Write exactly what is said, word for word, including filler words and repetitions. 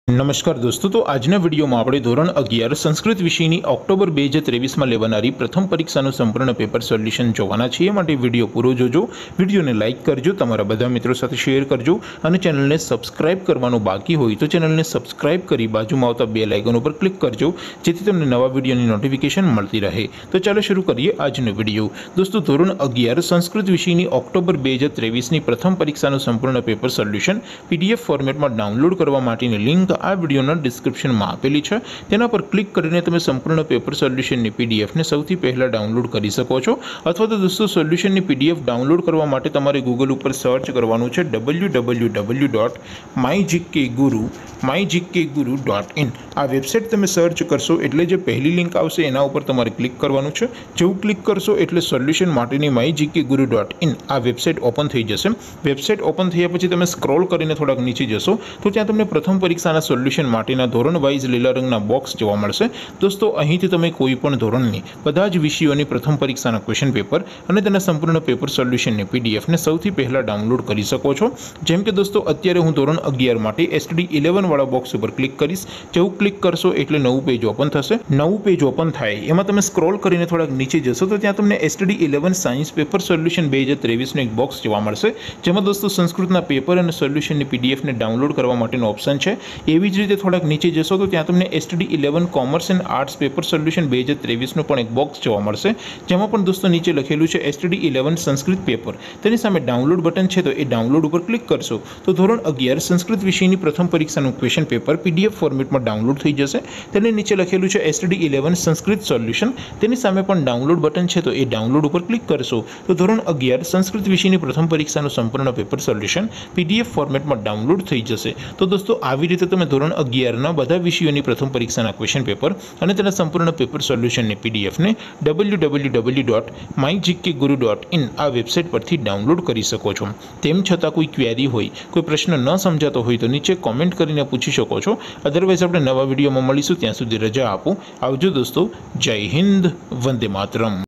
नमस्कार दोस्तों, तो આજના વિડીયોમાં આપણે ધોરણ અગિયાર સંસ્કૃત વિષયની ઓક્ટોબર બે હજાર ત્રેવીસમાં લેવાનારી પ્રથમ પરીક્ષાનું સંપૂર્ણ પેપર સોલ્યુશન જોવાના છીએ। માટે વિડીયો પૂરો જોજો, વિડીયોને લાઇક કરજો, તમારા બધા મિત્રો સાથે શેર કરજો અને ચેનલને સબસ્ક્રાઇબ કરવાનું બાકી હોય તો ચેનલને સબસ્ક્રાઇબ કરી બાજુમાં આવતા બેલ આઇકન ઉપર ક્લિક કરજો, જેથી તમને નવા વિડીયોની નોટિફિકેશન મળતી રહે। તો ચાલો શરૂ કરીએ આજનો વિડીયો। દોસ્તો, ધોરણ અગિયાર સંસ્કૃત વિષયની ઓક્ટોબર બે હજાર ત્રેવીસની પ્રથમ પરીક્ષાનું સંપૂર્ણ પેપર સોલ્યુશન પીડીએફ ફોર્મેટમાં ડાઉનલોડ કરવા માટેની લિંક આ વિડીયોના ડિસ્ક્રિપ્શનમાં આપેલી છે। તેના પર ક્લિક કરીને તમે સંપૂર્ણ પેપર સોલ્યુશનની પીડીએફને સૌથી પહેલાં ડાઉનલોડ કરી શકો છો। અથવા તો દોસ્તો, સોલ્યુશનની પીડીએફ ડાઉનલોડ કરવા માટે તમારે ગૂગલ ઉપર સર્ચ કરવાનું છે W W W dot my GK guru my GK guru dot in. આ વેબસાઇટ તમે સર્ચ કરશો એટલે જે પહેલી લિંક આવશે એના ઉપર તમારે ક્લિક કરવાનું છે। જેવું ક્લિક કરશો એટલે સોલ્યુશન માટેની my GK guru dot in આ વેબસાઇટ ઓપન થઈ જશે। વેબસાઇટ ઓપન થયા પછી તમે સ્ક્રોલ કરીને થોડાક નીચે જશો તો ત્યાં તમને પ્રથમ પરીક્ષાના સોલ્યુશન માટેના ધોરણ વાઇઝ લીલા રંગના બોક્સ જોવા મળશે। દોસ્તો, અહીંથી તમે કોઈ પણ ધોરણની બધા જ વિષયોની પ્રથમ પરીક્ષાના ક્વેશ્ચન પેપર અને તેના સંપૂર્ણ પેપર સોલ્યુશનની પીડીએફને સૌથી પહેલાં ડાઉનલોડ કરી શકો છો। જેમ કે દોસ્તો, અત્યારે હું ધોરણ અગિયાર માટે એસટીડી ઇલેવન વાળા બોક્સ ઉપર ક્લિક કરીશ। જેવું ક્લિક કરશો એટલે નવું પેજ ઓપન થશે। નવું પેજ ઓપન થાય એમાં તમે સ્ક્રોલ કરીને થોડાક નીચે જશો તો ત્યાં તમને STD eleven science paper solution બે હજાર ત્રેવીસનું એક બોક્સ જોવા મળશે, જેમાં દોસ્તો સંસ્કૃતના પેપર અને સોલ્યુશનની પીડીએફને ડાઉનલોડ કરવા માટેનો ઓપ્શન છે। એવી જ રીતે થોડાક નીચે જશો તો ત્યાં તમને STD eleven commerce and arts paper solution બે હજાર ત્રેવીસનું પણ એક બોક્સ જોવા મળશે, જેમાં પણ દોસ્તો નીચે લખેલું છે એસટીડી ઇલેવન સંસ્કૃત પેપર। તેની સામે ડાઉનલોડ બટન છે, તો એ ડાઉનલોડ ઉપર ક્લિક કરશો તો ધોરણ અગિયાર સંસ્કૃત વિષયની પ્રથમ પરીક્ષાનું ક્વેશ્ચન પેપર પીડીએફ ફોર્મેટમાં ડાઉનલોડ થઈ જશે। તેની નીચે લખેલું છે એસટીડી ઇલેવન સંસ્કૃત સોલ્યુશન, તેની સામે પણ ડાઉનલોડ બટન છે, તો એ ડાઉનલોડ ઉપર ક્લિક કરશો તો ધોરણ અગિયાર સંસ્કૃત વિષયની પ્રથમ પરીક્ષાનું સંપૂર્ણ પેપર સોલ્યુશન પીડીએફ ફોર્મેટમાં ડાઉનલોડ થઈ જશે। તો દોસ્તો, આવી રીતે તમે ધોરણ અગિયારના બધા વિષયોની પ્રથમ પરીક્ષાના ક્વેશ્ચન પેપર અને તેના સંપૂર્ણ પેપર સોલ્યુશનની પીડીએફને W W W dot my GK guru dot in આ વેબસાઇટ પરથી ડાઉનલોડ કરી શકો છો। તેમ છતાં કોઈ ક્વેરી હોય, કોઈ પ્રશ્ન ન સમજાતો હોય તો નીચે કોમેન્ટ કરીને પૂછી શકો છો। અધરવાઇઝ આપણે નવા વિડીયોમાં મળીશું, ત્યાં સુધી રજા આપો। આવજો દોસ્તો, જય હિન્દ, વંદે માતરમ।